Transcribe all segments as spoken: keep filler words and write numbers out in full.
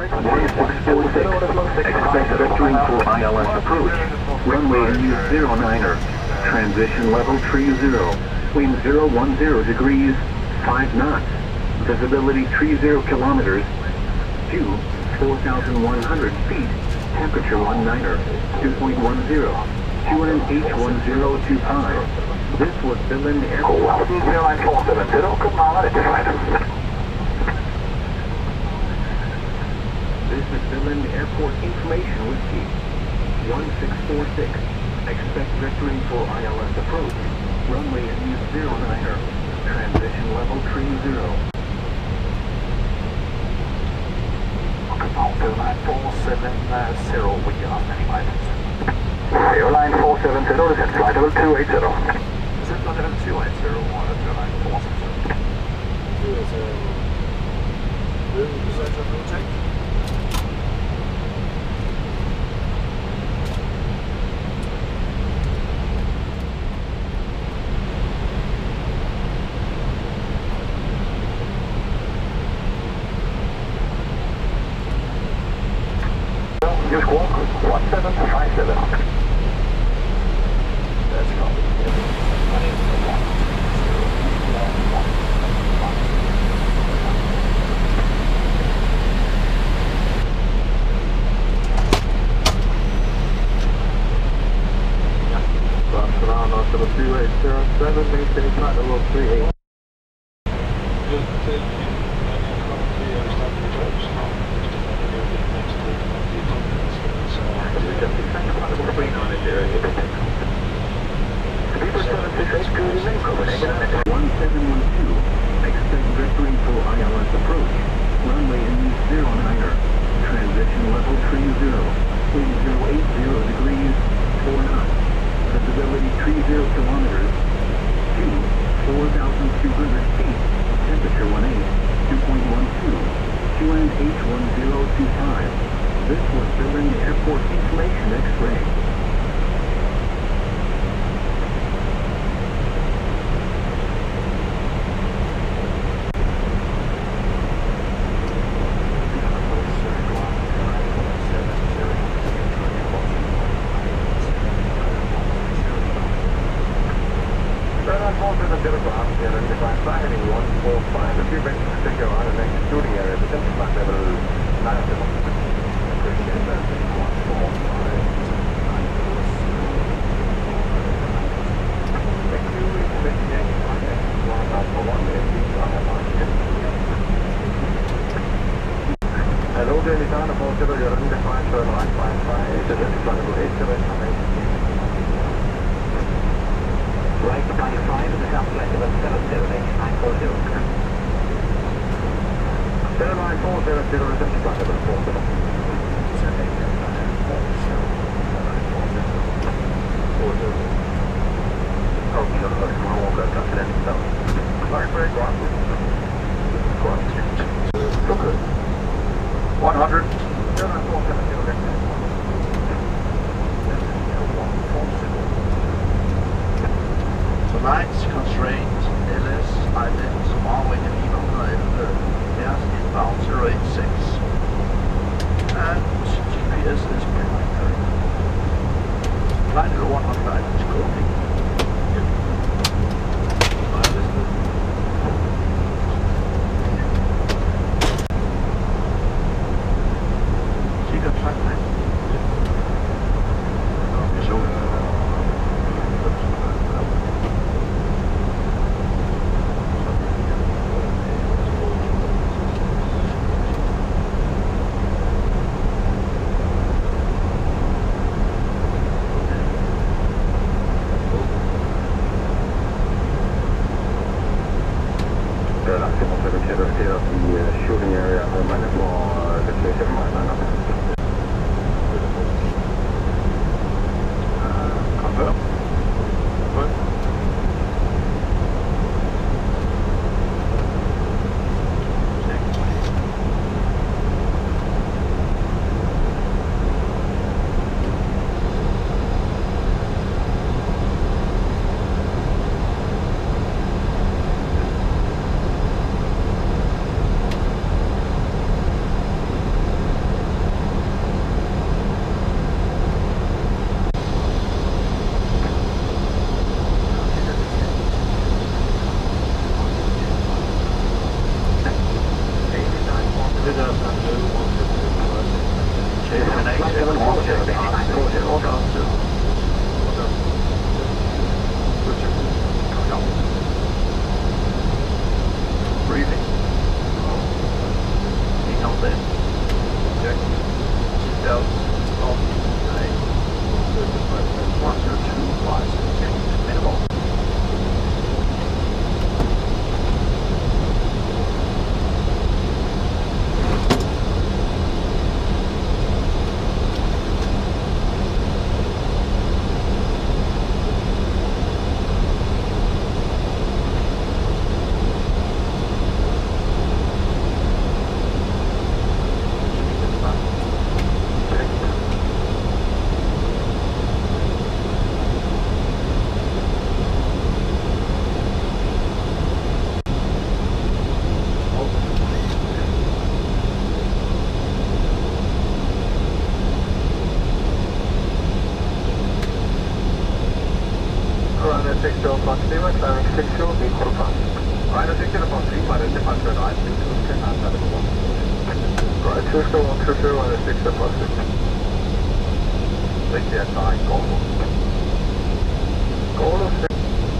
one six four six, expect vectoring for I L S approach. Runway zero niner, transition level tree zero, wind zero one zero degrees, five knots, visibility tree zero kilometers, two, four thousand one hundred feet, temperature one niner, two point one zero, Q N H one zero two five. This was Berlin Airport. Airline four seven zero, good morning, This is Berlin Airport Information Whiskey. one six four six. Expect vectoring for I L S approach. Runway zero niner. Transition level tree zero. Airline four seven zero, we are standing by. Airline four seven zero, descent flight level two eight zero. Descent flight level two eight zero, airline four seven zero. two eight zero. Room, descent level take. Use walk one seven five seven. That's copy. Barcelona to the two eight zero seven, maintain flight level three eight. one seven one two, expect vectoring for I L S approach. Runway zero niner, transition level tree zero, wind zero eight zero degrees, four knots, visibility tree zero kilometers, two, four thousand two hundred feet, temperature one eight, two point one two, Q N H one zero two five. This was Berlin Airport Information X-ray. one hundred. Tonight, constraint L S ident Marwin and Lima elleve, erst inbound zero eight six. And G P S is primary. Flight level one hundred is coding. Breathing. Signals in. Check. Seatbelts off. Nine. One, two, two, five, six, minimal. six zero Fox zero, climbing six zero, be quarter past. Right, six zero Fox three, but it's departure at nine, six zero, ten, nine, seven, one. Right, two zero one two zero, and six zero Fox six. six zero nine, goal. Goal of six.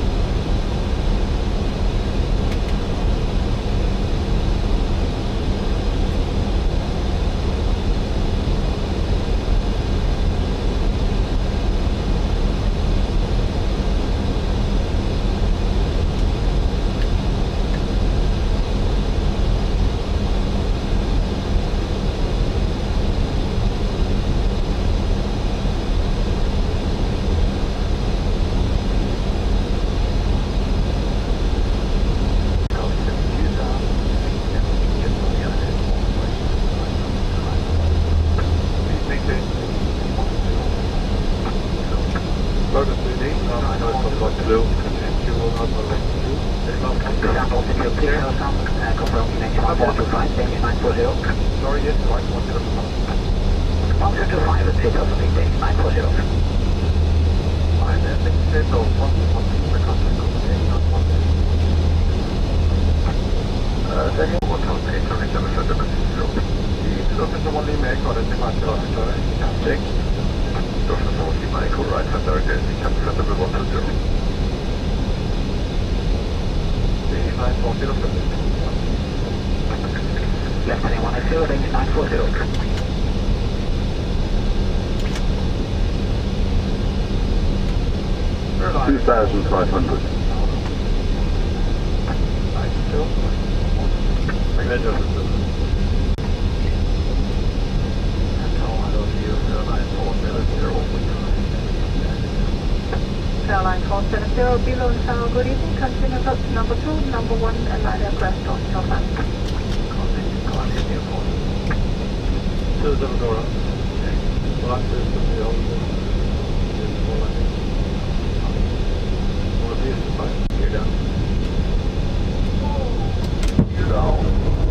two thousand five hundred. Airline four seven zero, below Tower, good evening, continue up to number two, number one, and light aircraft on your fan. two seven zero. Black system, the old one. One of these is fine. You're down. You're down.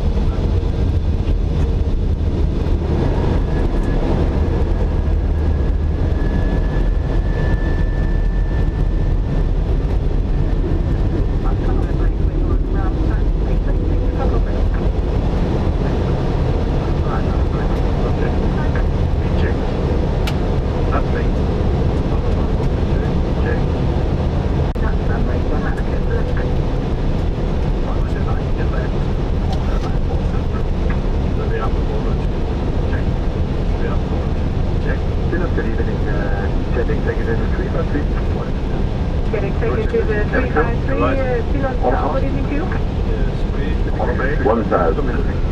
one thousand.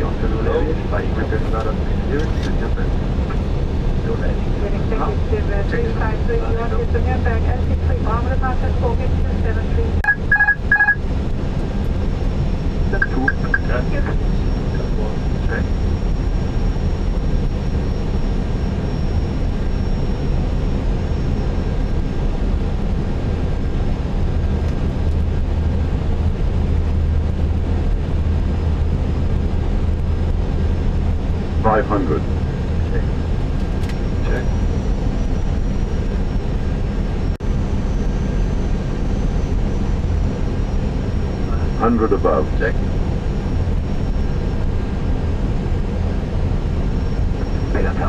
Executive three five three, you want to get the air back at six three, arm of the process, four, get to seven three. That's two. Thank you. That's one. Okay. five hundred. Check. Check. one hundred above. Check.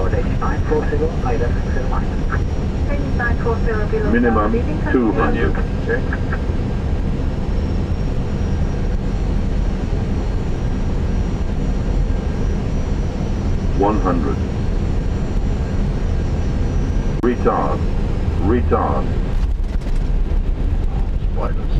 tower eight nine four zero, I L F zero nine. eight nine four zero below Minimum tower reading, two continue. hundred. Check. one hundred. Retard. Retard. Spoilers.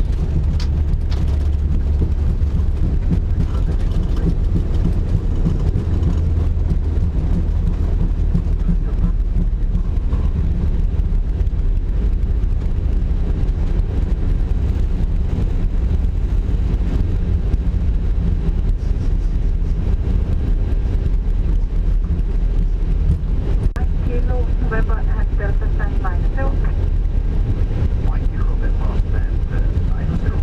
Kilo November at Delta stand minus zero. Mike November stand nine zero.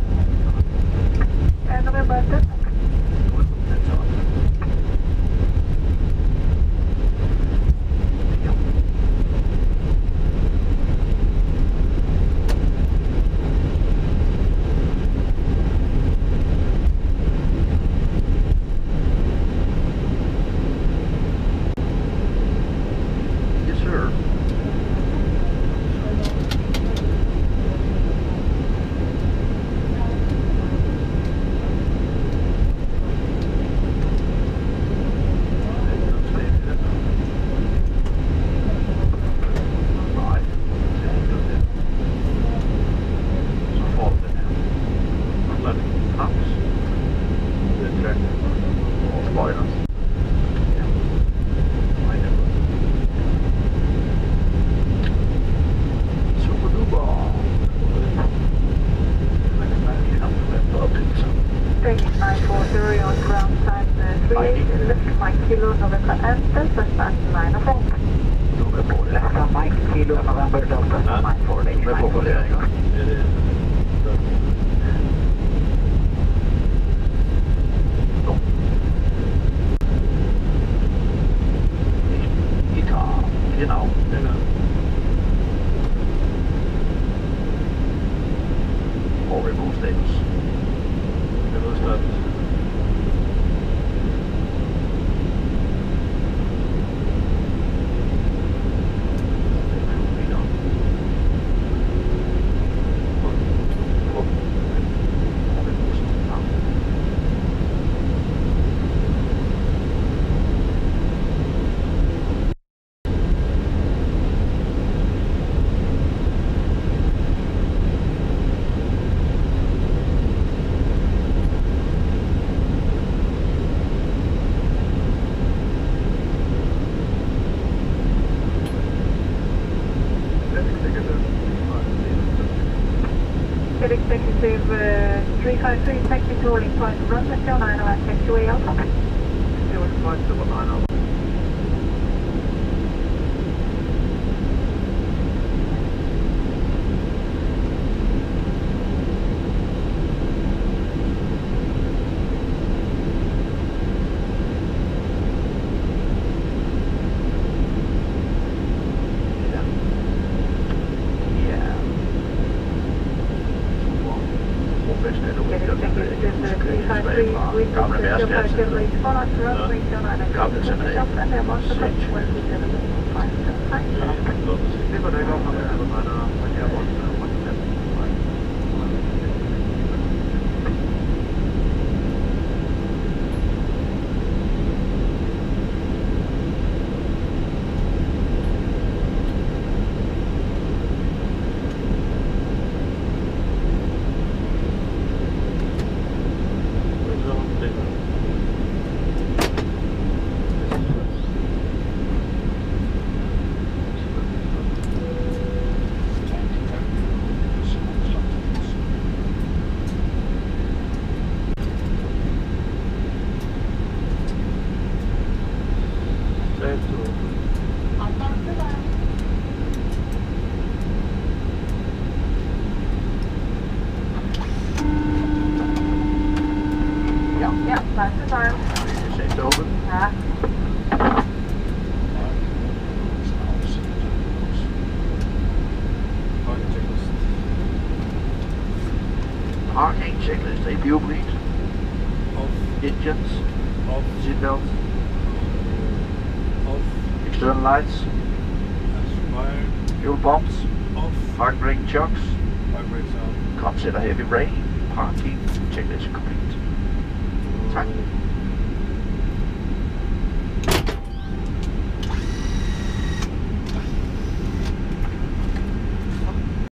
And November at Delta. That's all. Yes, sir. eight nine four zero on ground time uh, three eight, left Mike Kilo November and Delta stand nine oh four. Left Mike Kilo November Delta nine four eight nine four zero. It is. Guitar, you know. You know. Horrible things. Det var stött. Get executive uh, three five three, taxi to rolling point, run the zero nine and taxiway out. It was quite the one. Get executive uh, three five three, with the zero five zero eight, follow us, run the zero nine and taxiway out, and there was the twenty-seven five seven five. Det var det gången med de här parkerbåtarna. Ja, varsågod. Sätt over. Ja. Parking checklist, A fuel bleed, Off. engines, Off. seatbelts, Off. Stern lights. That's fired. Fuel pumps. Off. Park brake chocks. Five brakes on. Consider heavy rain. Parking. Checklist complete. Tak.